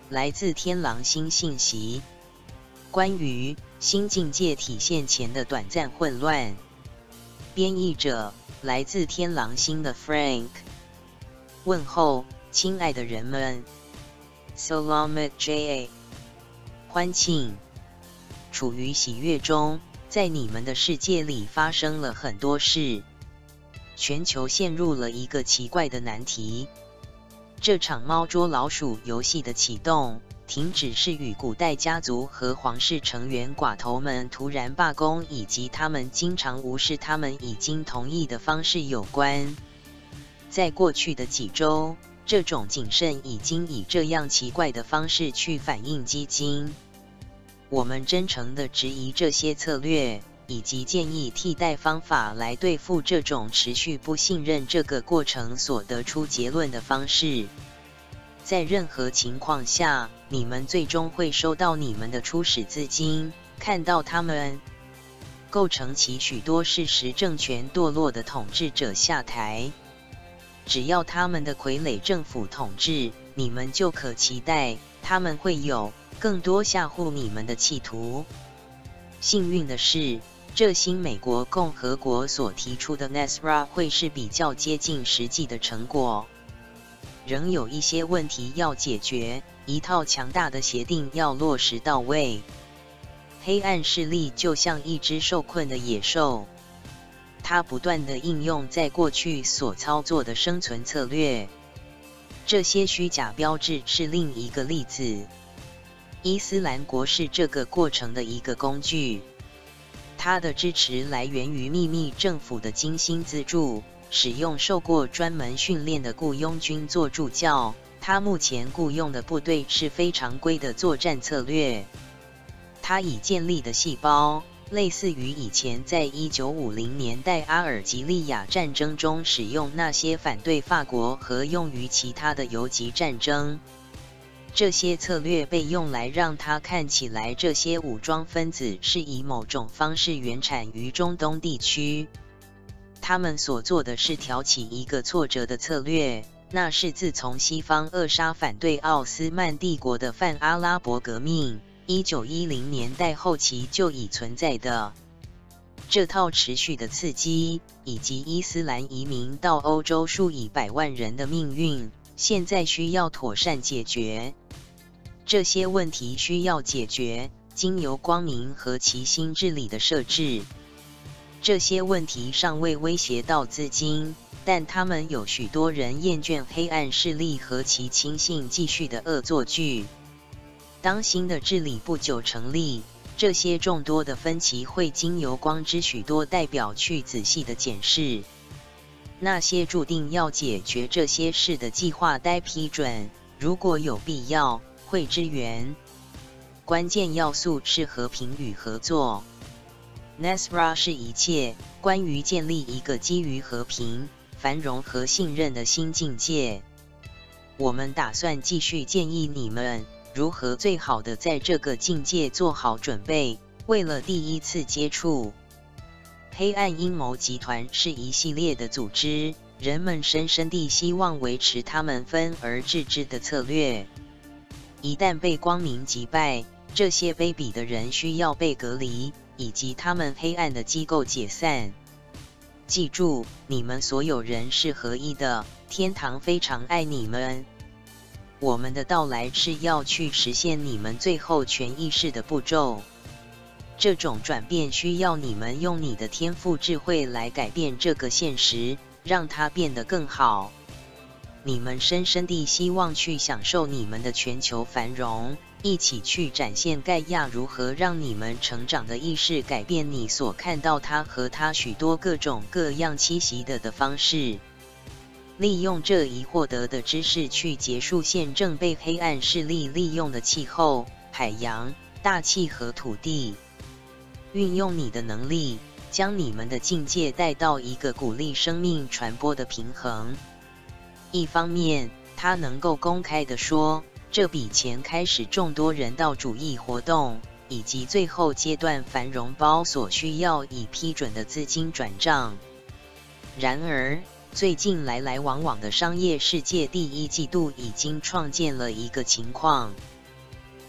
来自天狼星信息，关于新境界体现前的短暂混乱。编译者来自天狼星的 Frank。问候，亲爱的人们 ，Selamat Ja， 欢庆，处于喜悦中，在你们的世界里发生了很多事。全球陷入了一个奇怪的难题。这场猫捉老鼠游戏的启动，停止是与古代家族和皇室成员寡头们突然罢工，以及他们经常无视他们已经同意的方式有关。在过去的几周，这种谨慎已经以这样奇怪的方式去反映基金。我们真诚地质疑这些策略，以及建议替代方法来对付这种持续不信任这个过程所得出结论的方式。在任何情况下，你们最终会收到你们的初始资金，看到他们构成其许多事实政权堕落的统治者下台。只要他们的傀儡政府统治，你们就可期待他们会有更多吓唬你们的企图。幸运的是，这新美国共和国所提出的 NESRA 会是比较接近实际的成果。仍有一些问题要解决，一套强大的协定要落实到位。黑暗势力就像一只受困的野兽，它不断地应用在过去所操作的生存策略。这些虚假标志是另一个例子。伊斯兰国是这个过程的一个工具。它的支持来源于秘密政府的精心资助，使用受过专门训练的雇佣军做助教。他目前雇佣的部队是非常规的作战策略。他已建立的细胞，类似于以前在1950年代阿尔及利亚战争中使用那些反对法国和用于其他的游击战争。这些策略被用来让它看起来这些武装分子是以某种方式原产于中东地区。他们所做的是挑起一个挫折的策略，那是自从西方扼杀反对奥斯曼帝国的泛阿拉伯革命1910年代后期就已存在的。这套持续的刺激，以及伊斯兰移民到欧洲数以百万人的命运，现在需要妥善解决。这些问题需要解决，经由光明和其心治理的设置。这些问题尚未威胁到资金，但他们有许多人厌倦黑暗势力和其亲信继续的恶作剧。当新的治理不久成立，这些众多的分歧会经由光之许多代表去仔细的检视。那些注定要解决这些事的计划待批准，如果有必要，会支援。关键要素是和平与合作。NESRA 是一切关于建立一个基于和平、繁荣和信任的新境界。我们打算继续建议你们如何最好的在这个境界做好准备，为了第一次接触。黑暗阴谋集团是一系列的组织，人们深深地希望维持他们分而治之的策略。一旦被光明击败，这些卑鄙的人需要被隔离，以及他们黑暗的机构解散。记住，你们所有人是合一的，天堂非常爱你们。我们的到来是要去实现你们最后全意识的步骤。这种转变需要你们用你的天赋智慧来改变这个现实，让它变得更好。你们深深地希望去享受你们的全球繁荣，一起去展现盖亚如何让你们成长的意识改变你所看到它和它许多各种各样栖息的方式。利用这一获得的知识去结束现正被黑暗势力利用的气候、海洋、大气和土地。运用你的能力，将你们的境界带到一个鼓励生命传播的平衡。一方面，他能够公开地说，这比前开始众多人道主义活动，以及最后阶段繁荣包所需要已批准的资金转账。然而，最近来来往往的商业世界第一季度已经创建了一个情况。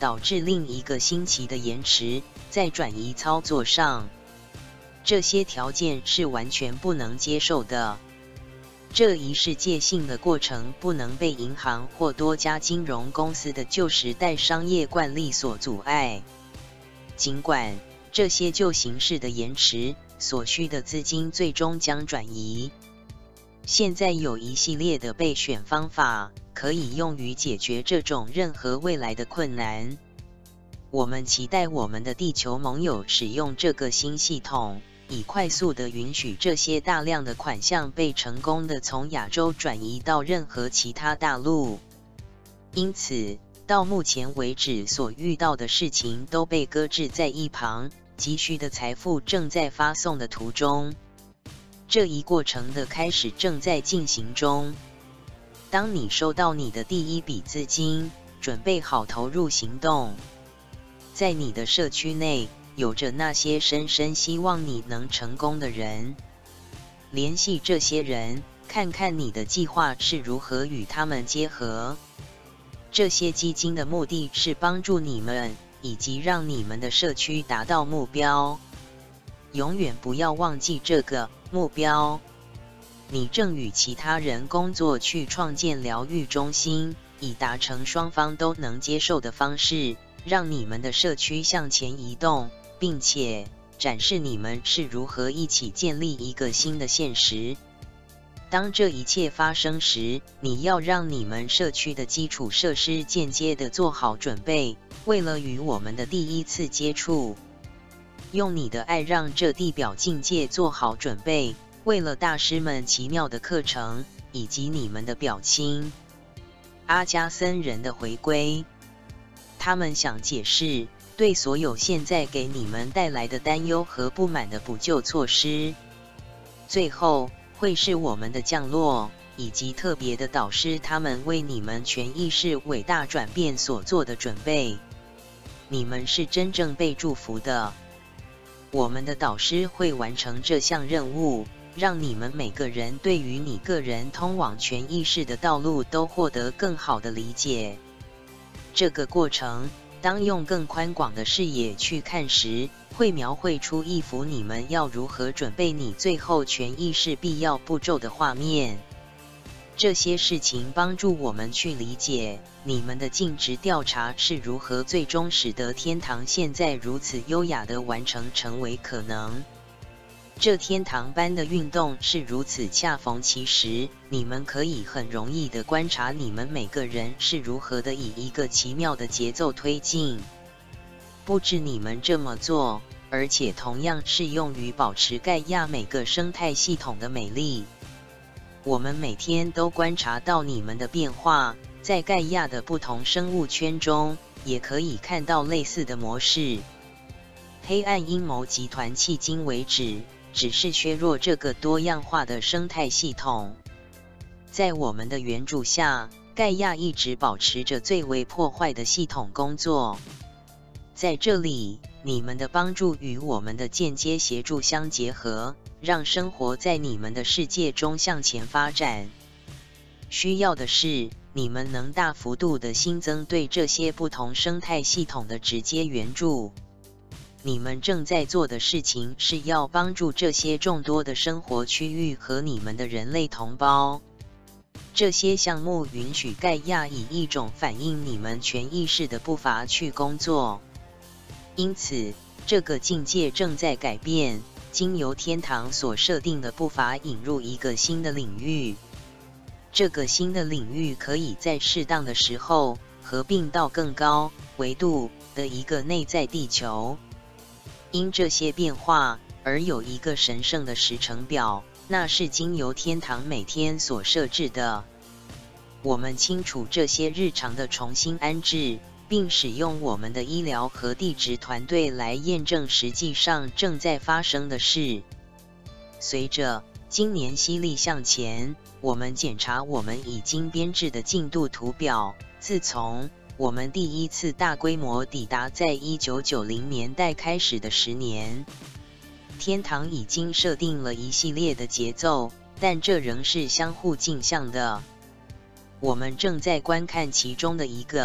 导致另一个星期的延迟，在转移操作上，这些条件是完全不能接受的。这一世界性的过程不能被银行或多家金融公司的旧时代商业惯例所阻碍。尽管这些旧形式的延迟所需的资金最终将转移，现在有一系列的备选方法可以用于解决这种任何未来的困难。我们期待我们的地球盟友使用这个新系统，以快速地允许这些大量的款项被成功地从亚洲转移到任何其他大陆。因此，到目前为止所遇到的事情都被搁置在一旁，急需的财富正在发送的途中。这一过程的开始正在进行中。当你收到你的第一笔资金，准备好投入行动，在你的社区内有着那些深深希望你能成功的人。联系这些人，看看你的计划是如何与他们结合。这些基金的目的是帮助你们，以及让你们的社区达到目标。永远不要忘记这个目标。你正与其他人工作去创建疗愈中心，以达成双方都能接受的方式，让你们的社区向前移动，并且展示你们是如何一起建立一个新的现实。当这一切发生时，你要让你们社区的基础设施间接地做好准备，为了与我们的第一次接触。用你的爱让这地表境界做好准备，为了大师们奇妙的课程，以及你们的表亲阿加森人的回归。他们想解释对所有现在给你们带来的担忧和不满的补救措施。最后会是我们的降落，以及特别的导师他们为你们全意识伟大转变所做的准备。你们是真正被祝福的。我们的导师会完成这项任务，让你们每个人对于你个人通往全意识的道路都获得更好的理解。这个过程，当用更宽广的视野去看时，会描绘出一幅你们要如何准备你最后全意识必要步骤的画面。这些事情帮助我们去理解你们的尽职调查是如何最终使得天堂现在如此优雅地完成成为可能。这天堂般的运动是如此恰逢其时，你们可以很容易地观察你们每个人是如何的以一个奇妙的节奏推进。不止你们这么做，而且同样适用于保持盖亚每个生态系统的美丽。我们每天都观察到你们的变化，在盖亚的不同生物圈中，也可以看到类似的模式。黑暗阴谋集团迄今为止，只是削弱这个多样化的生态系统。在我们的援助下，盖亚一直保持着最为破坏的系统工作。在这里，你们的帮助与我们的间接协助相结合，让生活在你们的世界中向前发展。需要的是，你们能大幅度地新增对这些不同生态系统的直接援助。你们正在做的事情是要帮助这些众多的生活区域和你们的人类同胞。这些项目允许盖亚以一种反映你们全意识的步伐去工作。因此，这个境界正在改变，经由天堂所设定的步伐引入一个新的领域。这个新的领域可以在适当的时候合并到更高维度的一个内在地球。因这些变化而有一个神圣的时程表，那是经由天堂每天所设置的。我们清楚这些日常的重新安置，并使用我们的医疗和地质团队来验证实际上正在发生的事。随着今年犀利向前，我们检查我们已经编制的进度图表。自从我们第一次大规模抵达在1990年代开始的10年，天堂已经设定了一系列的节奏，但这仍是相互镜像的。我们正在观看其中的一个，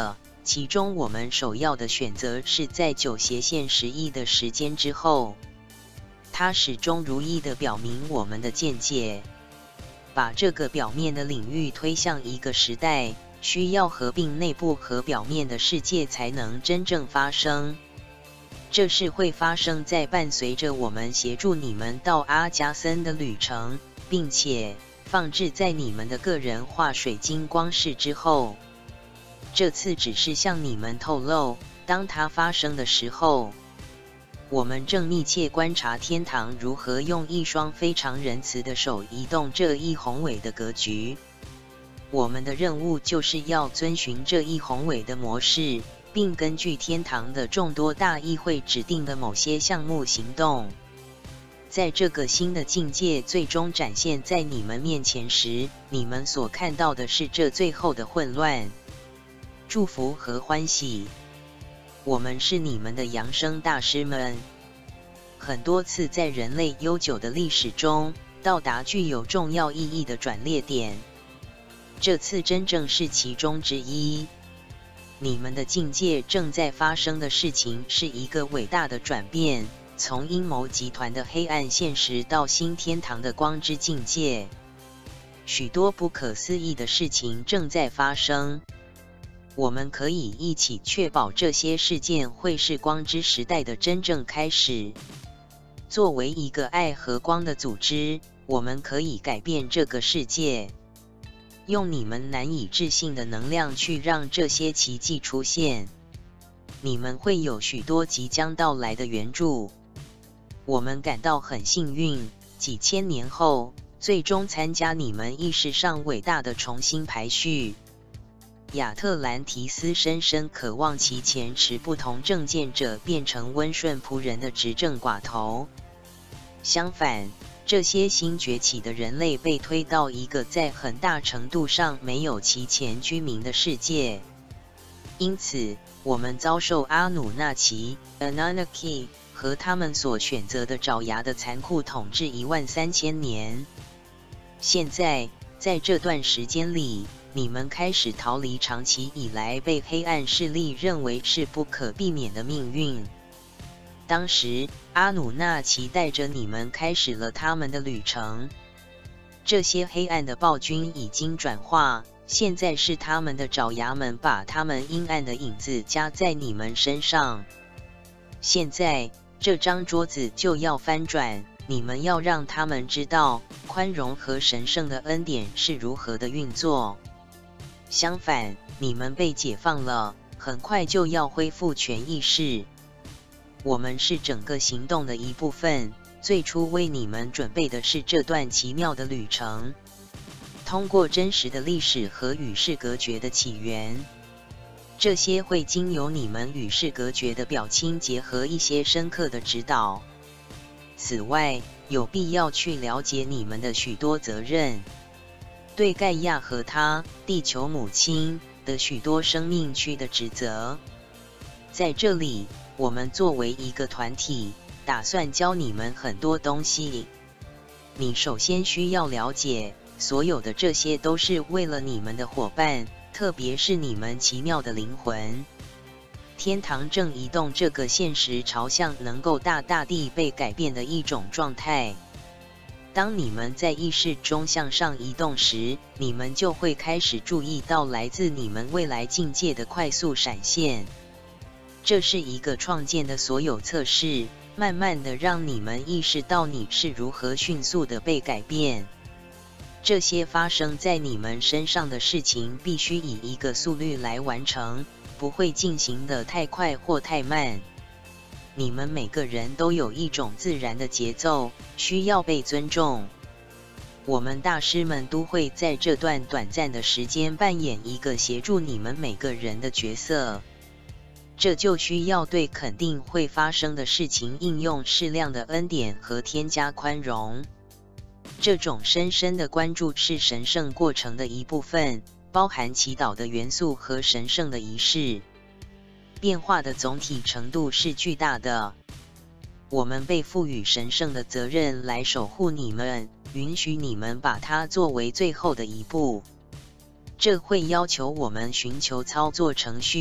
其中我们首要的选择是在9斜线11的时间之后，它始终如一地表明我们的见解，把这个表面的领域推向一个时代，需要合并内部和表面的世界才能真正发生。这是会发生在伴随着我们协助你们到阿加森的旅程，并且放置在你们的个人化水晶光室之后。这次只是向你们透露，当它发生的时候，我们正密切观察天堂如何用一双非常仁慈的手移动这一宏伟的格局。我们的任务就是要遵循这一宏伟的模式，并根据天堂的众多大议会指定的某些项目行动。在这个新的境界最终展现在你们面前时，你们所看到的是这最后的混乱、祝福和欢喜。我们是你们的扬声大师们，很多次在人类悠久的历史中到达具有重要意义的转捩点，这次真正是其中之一。你们的境界正在发生的事情是一个伟大的转变，从阴谋集团的黑暗现实到新天堂的光之境界。许多不可思议的事情正在发生，我们可以一起确保这些事件会是光之时代的真正开始。作为一个爱和光的组织，我们可以改变这个世界，用你们难以置信的能量去让这些奇迹出现。你们会有许多即将到来的援助。我们感到很幸运，几千年后，最终参加你们意识上伟大的重新排序。亚特兰提斯深深渴望其前持不同政见者变成温顺仆人的执政寡头。相反，这些新崛起的人类被推到一个在很大程度上没有其前居民的世界。因此，我们遭受阿努纳奇 （Anunnaki） 和他们所选择的爪牙的残酷统治13000年。现在，在这段时间里，你们开始逃离长期以来被黑暗势力认为是不可避免的命运。当时，阿努纳奇带着你们开始了他们的旅程。这些黑暗的暴君已经转化，现在是他们的爪牙们把他们阴暗的影子加在你们身上。现在，这张桌子就要翻转，你们要让他们知道，宽容和神圣的恩典是如何的运作。相反，你们被解放了，很快就要恢复全意识。我们是整个行动的一部分，最初为你们准备的是这段奇妙的旅程。通过真实的历史和与世隔绝的起源，这些会经由你们与世隔绝的表亲结合一些深刻的指导。此外，有必要去了解你们的许多责任。对盖亚和她地球母亲的许多生命区的职责。在这里，我们作为一个团体，打算教你们很多东西。你首先需要了解，所有的这些都是为了你们的伙伴，特别是你们奇妙的灵魂。天堂正移动这个现实朝向能够大大地被改变的一种状态。当你们在意识中向上移动时，你们就会开始注意到来自你们未来境界的快速闪现。这是一个创建的所有测试，慢慢的让你们意识到你是如何迅速的被改变。这些发生在你们身上的事情必须以一个速率来完成，不会进行的太快或太慢。你们每个人都有一种自然的节奏，需要被尊重。我们大师们都会在这段短暂的时间扮演一个协助你们每个人的角色。这就需要对肯定会发生的事情应用适量的恩典和添加宽容。这种深深的关注是神圣过程的一部分，包含祈祷的元素和神圣的仪式。变化的总体程度是巨大的。我们被赋予神圣的责任来守护你们，允许你们把它作为最后的一步。这会要求我们寻求操作程序，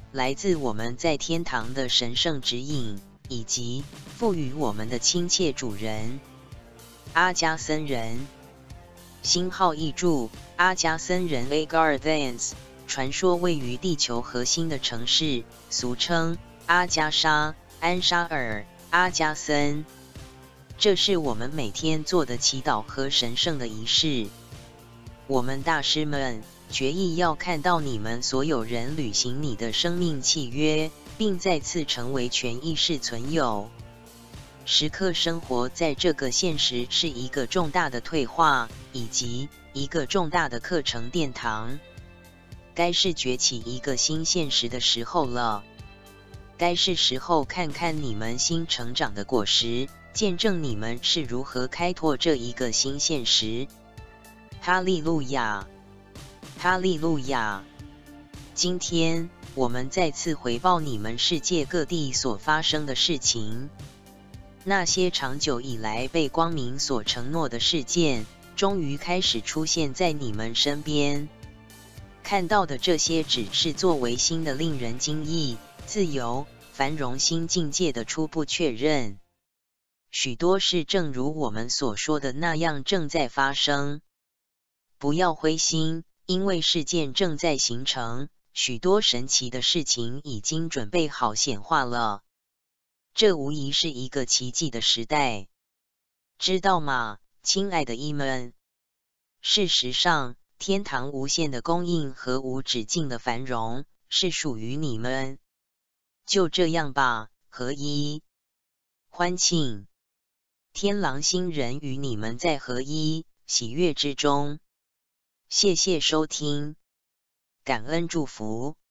来自我们在天堂的神圣指引，以及赋予我们的亲切主人阿加森人。星号译注：阿加森人 Agarthans， 传说位于地球核心的城市，俗称阿加莎、安沙尔、阿加森。这是我们每天做的祈祷和神圣的仪式。我们大师们决意要看到你们所有人履行你的生命契约，并再次成为全意识存有。时刻生活在这个现实是一个重大的退化，以及一个重大的课程殿堂。该是崛起一个新现实的时候了。该是时候看看你们新成长的果实，见证你们是如何开拓这一个新现实。哈利路亚，哈利路亚！今天我们再次回报你们世界各地所发生的事情，那些长久以来被光明所承诺的事件，终于开始出现在你们身边。看到的这些只是作为新的令人惊异、自由、繁荣新境界的初步确认。许多事正如我们所说的那样正在发生。不要灰心，因为事件正在形成，许多神奇的事情已经准备好显化了。这无疑是一个奇迹的时代，知道吗，亲爱的伊们？事实上，天堂无限的供应和无止境的繁荣是属于你们。就这样吧，合一，欢庆，天狼星人与你们在合一喜悦之中。谢谢收听，感恩祝福。